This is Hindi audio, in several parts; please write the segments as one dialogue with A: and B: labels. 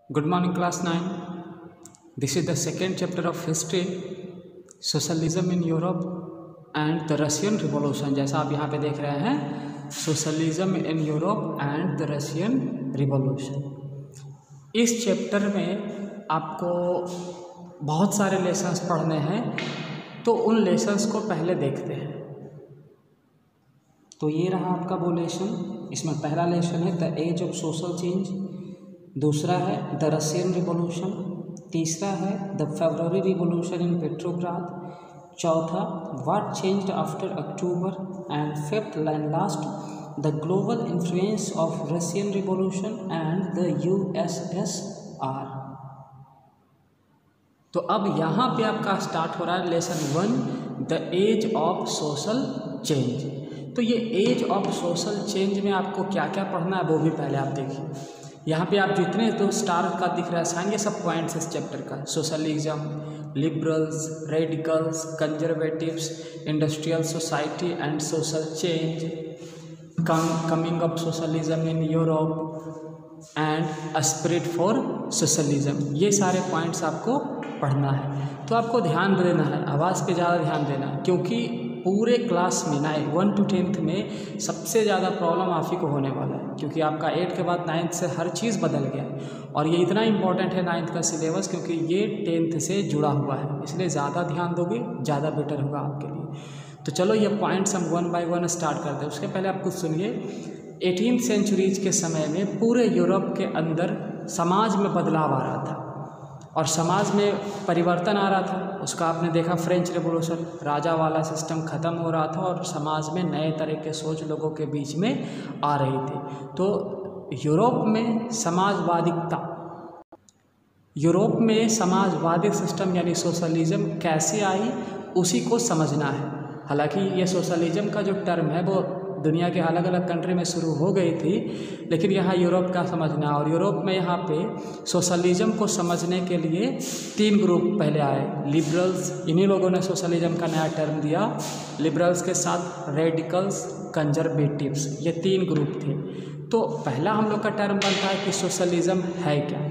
A: Good morning, class 9. This is the second chapter of history, socialism in Europe and the Russian Revolution. जैसा आप यहाँ पे देख रहे हैं, socialism in Europe and the Russian revolution. इस चैप्टर में आपको बहुत सारे लेसन्स पढ़ने हैं, तो उन लेसन्स को पहले देखते हैं। तो ये रहा आपका वो लेसन। इसमें पहला लेसन है the age of social change, दूसरा है द रशियन रिवॉल्यूशन, तीसरा है the February revolution in Petrograd, चौथा what changed after October and fifth and last the global influence of Russian revolution and the USSR. तो अब यहाँ पे आपका स्टार्ट हो रहा है lesson 1 the age of social change. तो ये एज ऑफ सोशल चेंज में आपको क्या क्या पढ़ना है वो भी पहले आप देखिए। यहाँ पे आप जितने तो स्टार का दिख रहा है साइन, ये सब पॉइंट्स इस चैप्टर का। Socialism, liberals, radicals, conservatives, industrial society and social change, coming of socialism in Europe and a spirit for socialism, ये सारे पॉइंट्स आपको पढ़ना है। तो आपको ध्यान देना है, आवाज़ पे ज़्यादा ध्यान देना, क्योंकि पूरे क्लास में 1 to 10th में सबसे ज़्यादा प्रॉब्लम आप ही को होने वाला है, क्योंकि आपका 8 के बाद 9th से हर चीज़ बदल गया है। और ये इतना इम्पॉर्टेंट है 9th का सिलेबस, क्योंकि ये 10th से जुड़ा हुआ है, इसलिए ज़्यादा ध्यान दोगे ज़्यादा बेटर होगा आपके लिए। तो चलो ये पॉइंट्स हम 1 by 1 स्टार्ट करते हैं। उसके पहले आप कुछ सुनिए। 18th सेंचुरीज के समय में पूरे यूरोप के अंदर समाज में बदलाव आ रहा था और समाज में परिवर्तन आ रहा था। उसका आपने देखा फ्रेंच रेवोल्यूशन, राजा वाला सिस्टम ख़त्म हो रहा था और समाज में नए तरह के सोच लोगों के बीच में आ रही थी। तो यूरोप में समाजवादी सिस्टम यानी सोशलिज्म कैसे आई, उसी को समझना है। हालांकि ये सोशलिज्म का जो टर्म है वो दुनिया के अलग अलग कंट्री में शुरू हो गई थी, लेकिन यहाँ यूरोप का समझना। और यूरोप में यहाँ पे सोशलिज्म को समझने के लिए 3 ग्रुप पहले आए। लिबरल्स, इन्हीं लोगों ने सोशलिज्म का नया टर्म दिया। लिबरल्स के साथ रेडिकल्स, कंजर्वेटिव्स, ये 3 ग्रुप थे। तो पहला हम लोग का टर्म बनता है कि सोशलिज्म है क्या।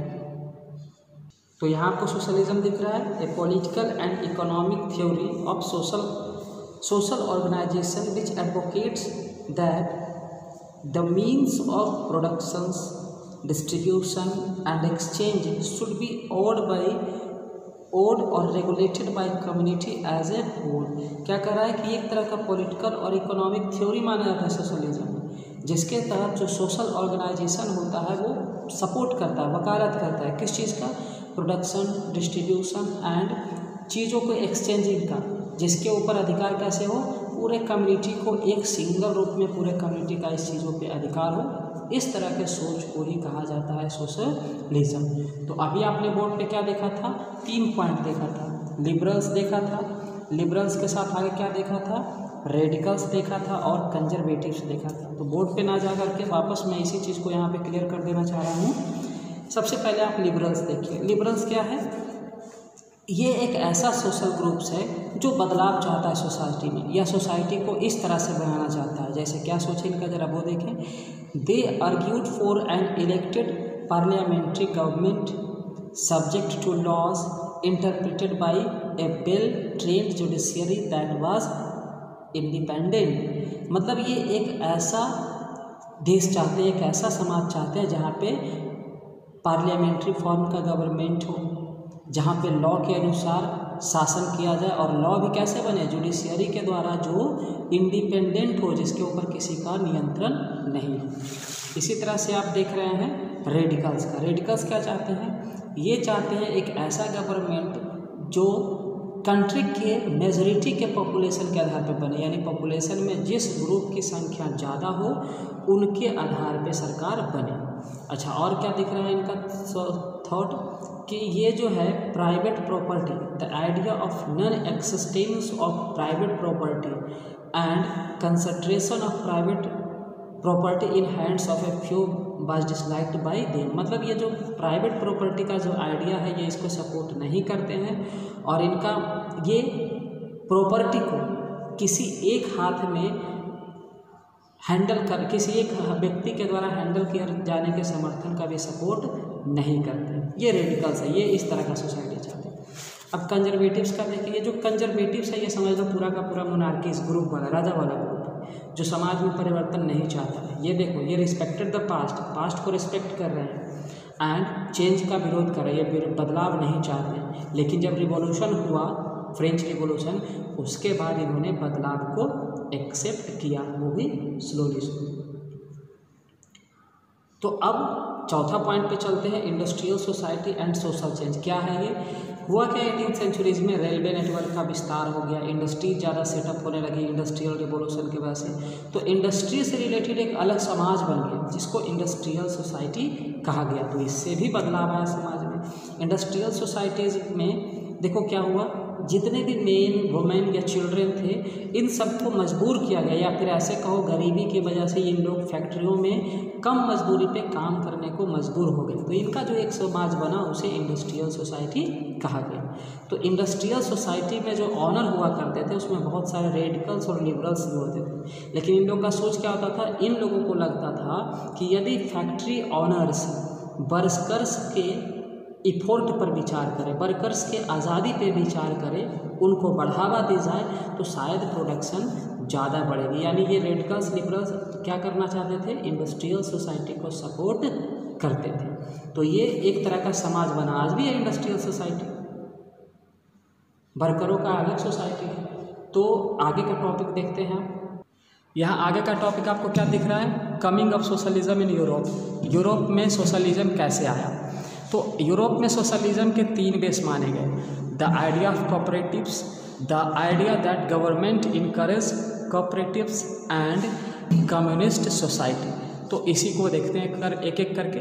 A: तो यहाँ आपको सोशलिज्म दिख रहा है, a political and economic theory of social organization which advocates that the means of production, distribution and exchange should be owned or regulated by community as a whole। क्या कर रहा है कि एक तरह का पॉलिटिकल और इकोनॉमिक थ्योरी माना जाता है सोशलिज्म, जिसके तहत जो सोशल ऑर्गेनाइजेशन होता है वो सपोर्ट करता है, वकालत करता है किस चीज़ का, प्रोडक्शन, डिस्ट्रीब्यूशन एंड चीज़ों को एक्सचेंजिंग का, जिसके ऊपर अधिकार कैसे हो, पूरे कम्युनिटी को एक सिंगल रूप में पूरे कम्युनिटी का इस चीज़ों पे अधिकार हो। इस तरह के सोच को ही कहा जाता है सोशलिज्म। तो अभी आपने बोर्ड पे क्या देखा था, 3 पॉइंट देखा था। लिबरल्स देखा था, लिबरल्स के साथ आगे क्या देखा था, रेडिकल्स देखा था और कंजर्वेटिव्स देखा था। तो बोर्ड पे ना जा करके वापस मैं इसी चीज़ को यहाँ पे क्लियर कर देना चाह रहा हूँ। सबसे पहले आप लिबरल्स देखिए। लिबरल्स क्या है, ये एक ऐसा सोशल ग्रुप्स है जो बदलाव चाहता है सोसाइटी में, या सोसाइटी को इस तरह से बनाना चाहता है। जैसे क्या सोचे इनका, जरा वो देखें। They argued for an elected parliamentary government subject to laws interpreted by a well trained judiciary that was independent. मतलब ये एक ऐसा देश चाहते हैं, एक ऐसा समाज चाहते हैं जहाँ पे पार्लियामेंट्री फॉर्म का गवर्नमेंट हो, जहाँ पे लॉ के अनुसार शासन किया जाए, और लॉ भी कैसे बने, जुडिशियरी के द्वारा जो इंडिपेंडेंट हो, जिसके ऊपर किसी का नियंत्रण नहीं हो। इसी तरह से आप देख रहे हैं रेडिकल्स का। रेडिकल्स क्या चाहते हैं, ये चाहते हैं एक ऐसा गवर्नमेंट जो कंट्री के मेजॉरिटी के पॉपुलेशन के आधार पर बने, यानी पॉपुलेशन में जिस ग्रुप की संख्या ज़्यादा हो उनके आधार पे सरकार बने। अच्छा, और क्या दिख रहा है इनका थॉट, कि ये जो है private property, the idea of non existence of private property and concentration of private property in hands of a few was disliked by them. मतलब ये जो प्राइवेट प्रॉपर्टी का जो आइडिया है ये इसको सपोर्ट नहीं करते हैं, और इनका ये प्रॉपर्टी को किसी एक हाथ में हैंडल कर, किसी एक व्यक्ति के द्वारा हैंडल किया जाने के समर्थन का भी सपोर्ट नहीं करते। ये रेडिकल्स है, ये इस तरह का सोसाइटी चाहते हैं। अब कंजर्वेटिव्स का देखिए, जो कंजर्वेटिव्स है ये समझ लो पूरा का पूरा मोनार्कीज ग्रुप वाला, राजा वाला ग्रुप है जो समाज में परिवर्तन नहीं चाहता है। ये देखो, ये रिस्पेक्टेड द पास्ट, पास्ट को रिस्पेक्ट कर रहे हैं एंड चेंज का विरोध कर रहे हैं, ये बदलाव नहीं चाहते हैं। लेकिन जब रिवॉल्यूशन हुआ, फ्रेंच रिवॉल्यूशन, उसके बाद इन्होंने बदलाव को एक्सेप्ट किया, वो भी स्लोली। तो अब चौथा पॉइंट पे चलते हैं, industrial society and social change. क्या है ये? हुआ क्या 18th सेंचुरीज में रेलवे नेटवर्क का विस्तार हो गया, इंडस्ट्री ज़्यादा सेटअप होने लगी इंडस्ट्रियल रिवॉल्यूशन की वजह से। तो इंडस्ट्री से रिलेटेड एक अलग समाज बन गया जिसको इंडस्ट्रियल सोसाइटी कहा गया। तो इससे भी बदलाव आया समाज में। इंडस्ट्रियल सोसाइटीज़ में देखो क्या हुआ, जितने भी मेन वुमेन या चिल्ड्रेन थे इन सबको मजबूर किया गया, या फिर ऐसे कहो गरीबी की वजह से इन लोग फैक्ट्रियों में कम मजदूरी पे काम करने को मजबूर हो गए। तो इनका जो एक समाज बना उसे इंडस्ट्रियल सोसाइटी कहा गया। तो इंडस्ट्रियल सोसाइटी में जो ऑनर हुआ करते थे उसमें बहुत सारे रेडिकल्स और लिबरल्स भी होते थे। लेकिन इन लोगों का सोच क्या होता था, इन लोगों को लगता था कि यदि फैक्ट्री ऑनर्स वर्कर्स के इफोर्ट पर विचार करें, वर्कर्स के आज़ादी पे विचार करें, उनको बढ़ावा दी जाए तो शायद प्रोडक्शन ज़्यादा बढ़ेगी। यानी ये रेडिकल्स लिबरल्स क्या करना चाहते थे, इंडस्ट्रियल सोसाइटी को सपोर्ट करते थे। तो ये एक तरह का समाज बना। आज भी है इंडस्ट्रियल सोसाइटी, वर्करों का अलग सोसाइटी है। तो आगे का टॉपिक देखते हैं। यहाँ आगे का टॉपिक आपको क्या दिख रहा है, coming of socialism in Europe. Europe में सोशलिज्म कैसे आया? तो यूरोप में सोशलिज्म के 3 बेस माने गए, the idea of cooperatives, the idea that government encourage cooperatives and communist society. तो इसी को देखते हैं एक एक करके।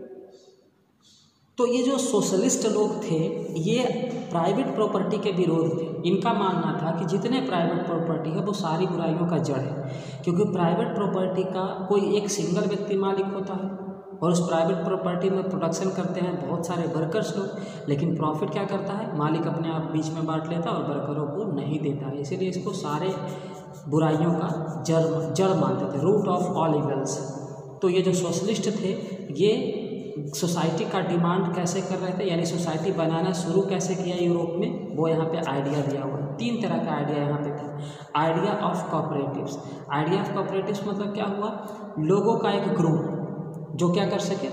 A: तो ये जो सोशलिस्ट लोग थे ये प्राइवेट प्रॉपर्टी के विरोध थे। इनका मानना था कि जितने प्राइवेट प्रॉपर्टी है वो सारी बुराइयों का जड़ है, क्योंकि प्राइवेट प्रॉपर्टी का कोई एक सिंगल व्यक्ति मालिक होता है और उस प्राइवेट प्रॉपर्टी में प्रोडक्शन करते हैं बहुत सारे वर्कर्स लोग, लेकिन प्रॉफिट क्या करता है, मालिक अपने आप बीच में बांट लेता है और वर्करों को नहीं देता है। इसीलिए इसको सारे बुराइयों का जड़ मानते थे, रूट ऑफ ऑल इविल्स। तो ये जो सोशलिस्ट थे ये सोसाइटी का डिमांड कैसे कर रहे थे, यानी सोसाइटी बनाना शुरू कैसे किया यूरोप में, वो यहाँ पे आइडिया दिया हुआ है। 3 तरह का आइडिया यहाँ पे था। Idea of cooperatives, idea of cooperatives मतलब क्या हुआ, लोगों का एक ग्रुप जो क्या कर सके,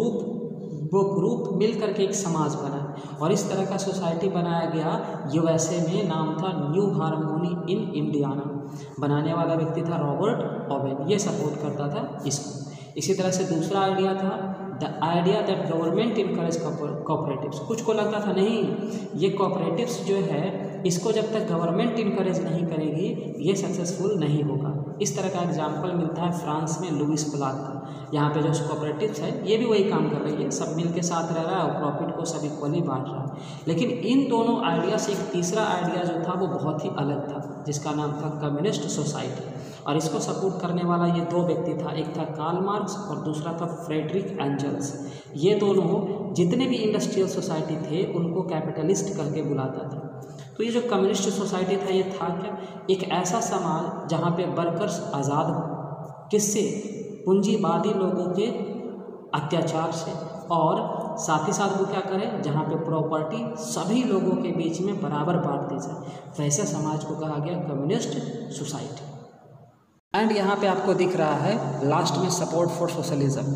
A: वो ग्रुप मिल करके एक समाज बना और इस तरह का सोसाइटी बनाया गया। यूएसए में नाम था न्यू हार्मोनी इन इंडियाना, बनाने वाला व्यक्ति था रॉबर्ट ओवेन, ये सपोर्ट करता था इसको। इसी तरह से दूसरा आइडिया था the idea that government encourage cooperatives. कुछ को लगता था नहीं, ये कोऑपरेटिव्स जो है इसको जब तक गवर्नमेंट इनकरेज नहीं करेगी ये सक्सेसफुल नहीं होगा। इस तरह का एग्जाम्पल मिलता है फ्रांस में लुइस ब्लॉक का। यहाँ पे जो कोऑपरेटिव्स है ये भी वही काम कर रही है, सब मिल के साथ रह रहा है और प्रॉफिट को सब इक्वली बांट रहा है। लेकिन इन दोनों आइडिया से एक तीसरा आइडिया जो था वो बहुत ही अलग था, जिसका नाम था कम्युनिस्ट सोसाइटी। और इसको सपोर्ट करने वाला ये 2 व्यक्ति था, एक था कार्ल मार्क्स और दूसरा था फ्रेडरिक एंजल्स। ये दोनों जितने भी इंडस्ट्रियल सोसाइटी थे उनको कैपिटलिस्ट करके बुलाता था। तो ये जो कम्युनिस्ट सोसाइटी था ये था क्या, एक ऐसा समाज जहाँ पे वर्कर्स आज़ाद हो, किससे, पूंजीवादी लोगों के अत्याचार से, और साथ ही साथ वो क्या करें, जहाँ पे प्रॉपर्टी सभी लोगों के बीच में बराबर बांट दी जाए, वैसे समाज को कहा गया कम्युनिस्ट सोसाइटी। एंड यहाँ पे आपको दिख रहा है लास्ट में सपोर्ट फॉर सोशलिज्म।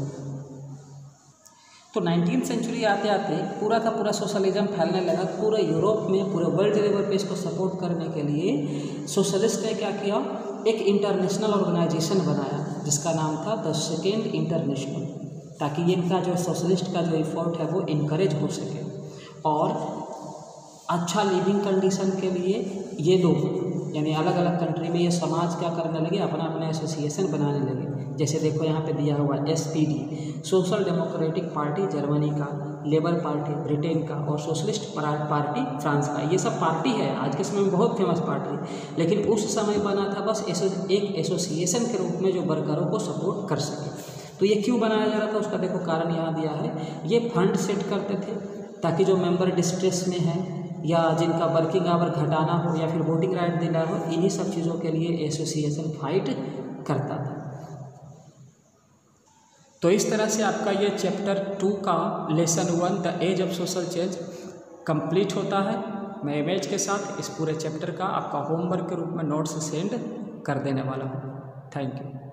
A: तो 19th सेंचुरी आते आते पूरा का पूरा सोशलिज्म फैलने लगा पूरे यूरोप में, पूरे वर्ल्ड लेवल पे इसको सपोर्ट करने के लिए सोशलिस्ट ने क्या किया, एक इंटरनेशनल ऑर्गेनाइजेशन बनाया जिसका नाम था द सेकेंड इंटरनेशनल, ताकि इनका जो सोशलिस्ट का जो एफर्ट है वो इनकरेज हो सके और अच्छा लिविंग कंडीशन के लिए ये लोग यानी अलग अलग कंट्री में ये समाज क्या करने लगे, अपना अपना एसोसिएशन बनाने लगे। जैसे देखो यहाँ पे दिया हुआ SPD, social democratic party Germany का, लेबर पार्टी ब्रिटेन का और सोशलिस्ट पार्टी फ्रांस का। ये सब पार्टी है, आज के समय में बहुत फेमस पार्टी है, लेकिन उस समय बना था बस एक एसोसिएशन के रूप में जो वर्करों को सपोर्ट कर सके। तो ये क्यों बनाया जा रहा था उसका देखो कारण यहाँ दिया है। ये फंड सेट करते थे ताकि जो मेंबर डिस्ट्रेस में है या जिनका वर्किंग आवर घटाना हो या फिर वोटिंग राइट देना हो, इन्हीं सब चीज़ों के लिए एसोसिएशन फाइट करता था। तो इस तरह से आपका ये चैप्टर 2 का lesson 1 the age of social change complete होता है। मैं इमेज के साथ इस पूरे चैप्टर का आपका होमवर्क के रूप में नोट्स सेंड कर देने वाला हूँ। Thank you.